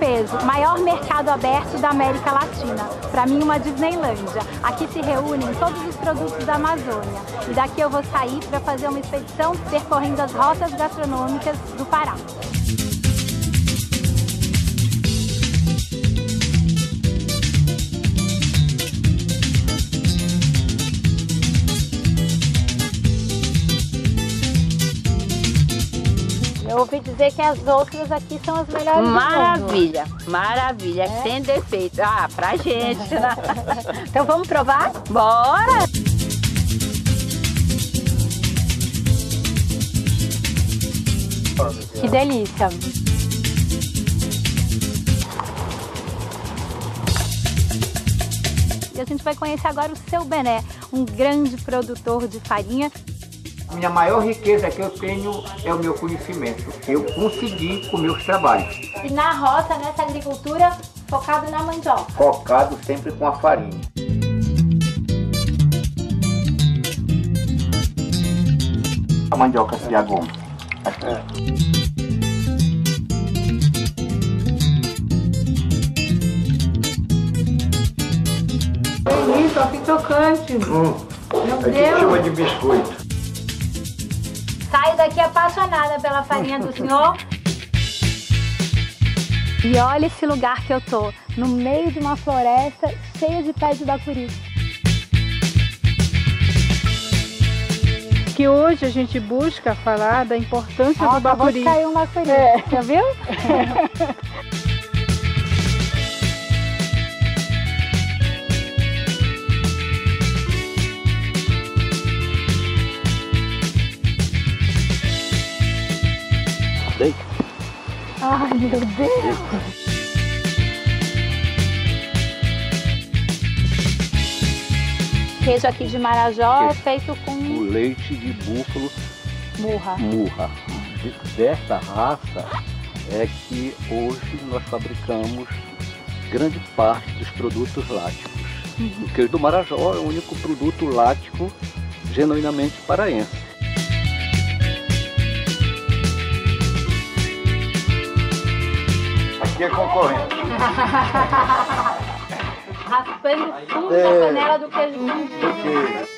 peso, maior mercado aberto da América Latina. Para mim, uma Disneylândia. Aqui se reúnem todos os produtos da Amazônia. E daqui eu vou sair para fazer uma expedição percorrendo as rotas gastronômicas do Pará. Eu ouvi dizer que as outras aqui são as melhores. Maravilha, maravilha, é? Sem defeito. Ah, pra gente, né? Então vamos provar? Bora! Que delícia! E a gente vai conhecer agora o Seu Bené, um grande produtor de farinha. A minha maior riqueza que eu tenho é o meu conhecimento. Eu consegui com meus trabalhos. E na roça, nessa agricultura, focado na mandioca. Focado sempre com a farinha. A mandioca se agoma. Isso, ó, que tocante. Meu A gente chama de biscoito. Saio daqui apaixonada pela farinha do senhor. E olha esse lugar que eu tô, no meio de uma floresta cheia de pés de bacuri. Que hoje a gente busca falar da importância do bacuri. Caiu um bacuri, já viu? Ai, meu Deus! Queijo aqui de Marajó é feito com o leite de búfalo Murra. Dessa raça é que hoje nós fabricamos grande parte dos produtos láticos. O queijo do Marajó é o único produto lático genuinamente paraense. Aqui é concorrente. Raspando fundo da panela do queijo.